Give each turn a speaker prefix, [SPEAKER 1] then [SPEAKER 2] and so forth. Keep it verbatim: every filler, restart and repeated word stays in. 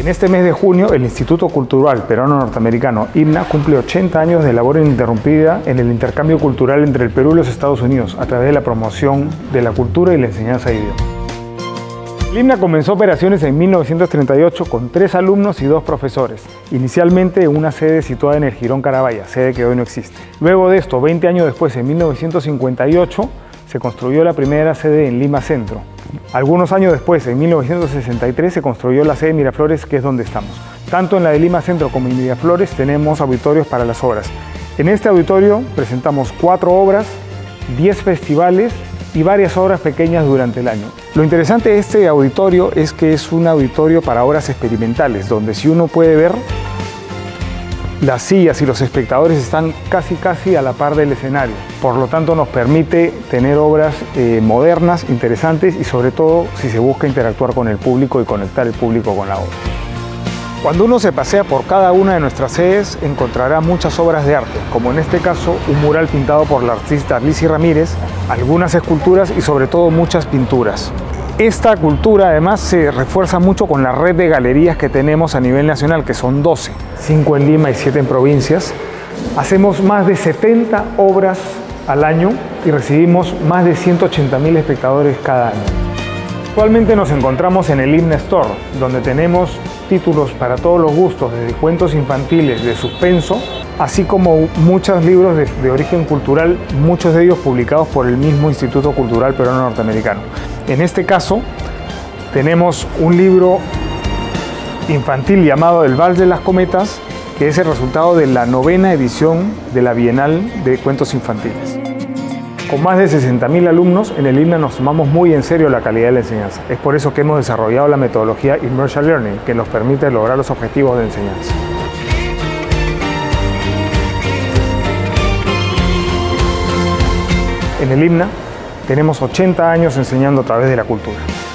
[SPEAKER 1] En este mes de junio, el Instituto Cultural Peruano-Norteamericano, I N N A, cumple ochenta años de labor ininterrumpida en el intercambio cultural entre el Perú y los Estados Unidos a través de la promoción de la cultura y la enseñanza de idiomas. El I N N A comenzó operaciones en mil novecientos treinta y ocho con tres alumnos y dos profesores, inicialmente en una sede situada en el Jirón Carabaya, sede que hoy no existe. Luego de esto, veinte años después, en mil novecientos cincuenta y ocho, se construyó la primera sede en Lima Centro. Algunos años después, en mil novecientos sesenta y tres, se construyó la sede de Miraflores, que es donde estamos. Tanto en la de Lima Centro como en Miraflores tenemos auditorios para las obras. En este auditorio presentamos cuatro obras, diez festivales y varias obras pequeñas durante el año. Lo interesante de este auditorio es que es un auditorio para obras experimentales, donde si uno puede ver, las sillas y los espectadores están casi casi a la par del escenario. Por lo tanto, nos permite tener obras eh, modernas, interesantes y sobre todo si se busca interactuar con el público y conectar el público con la obra. Cuando uno se pasea por cada una de nuestras sedes, encontrará muchas obras de arte, como en este caso un mural pintado por la artista Arlisi Ramírez, algunas esculturas y sobre todo muchas pinturas. Esta cultura además se refuerza mucho con la red de galerías que tenemos a nivel nacional, que son doce, cinco en Lima y siete en provincias. Hacemos más de setenta obras al año y recibimos más de ciento ochenta mil espectadores cada año. Actualmente nos encontramos en el I N N A Store, donde tenemos títulos para todos los gustos, desde cuentos infantiles, de suspenso, así como muchos libros de, de origen cultural, muchos de ellos publicados por el mismo Instituto Cultural Peruano-Norteamericano. En este caso, tenemos un libro infantil llamado El Vals de las Cometas, que es el resultado de la novena edición de la Bienal de Cuentos Infantiles. Con más de sesenta mil alumnos, en el I N N A nos tomamos muy en serio la calidad de la enseñanza. Es por eso que hemos desarrollado la metodología Immersion Learning, que nos permite lograr los objetivos de enseñanza. En el I N N A tenemos ochenta años enseñando a través de la cultura.